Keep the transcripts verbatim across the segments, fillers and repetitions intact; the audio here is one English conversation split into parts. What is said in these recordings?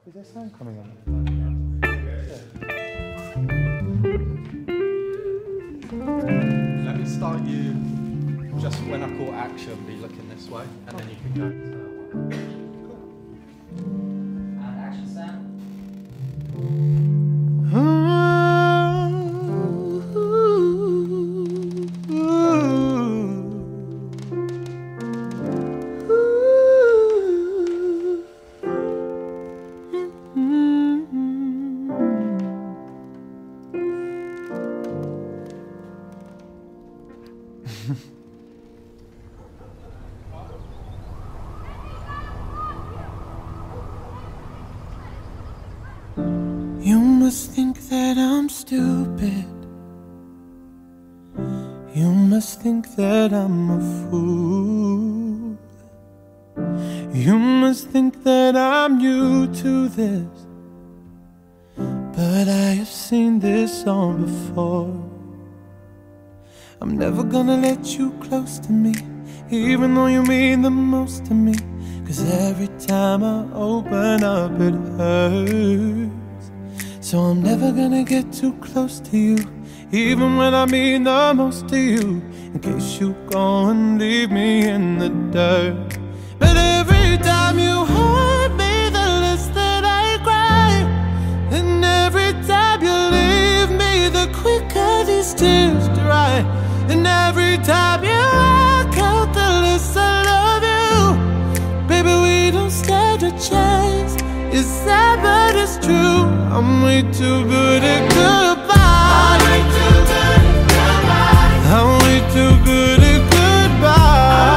Is there sound coming on? Yeah. Let me start you just when I call action, be looking this way, and then you can go. Cool. And action sound. You must think that I'm stupid. You must think that I'm a fool. You must think that I'm new to this, but I have seen this all before. I'm never gonna let you close to me, even though you mean the most to me. Cause every time I open up it hurts. So I'm never gonna get too close to you, even when I mean the most to you, in case you go and leave me in the dirt. But every time you hurt me, the less that I cry. And every time you leave me, the quicker these tears dry. And every time you walk out, the less I love you. Baby, we don't stand a chance. It's sad but it's true. I'm way too good at goodbye. I'm way too good at goodbye. I'm way too good at goodbye.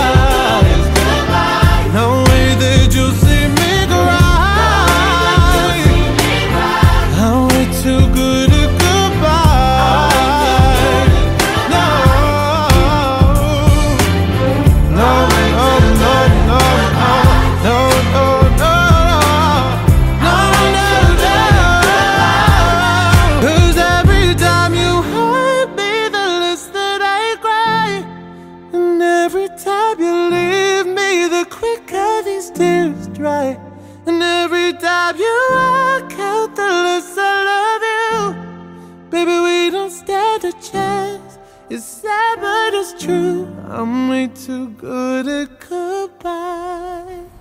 No way that you'll see me cry. I'm way too good at goodbye. No, no, no, no, no, no, no, no, no, no, no. Cause every time you hurt me, the less that I cry. And every time you leave me, the quicker these tears dry. And every time you walk out, the less I love you. Baby, we don't stand a chance. It's sad but it's true. I'm way too good at goodbye.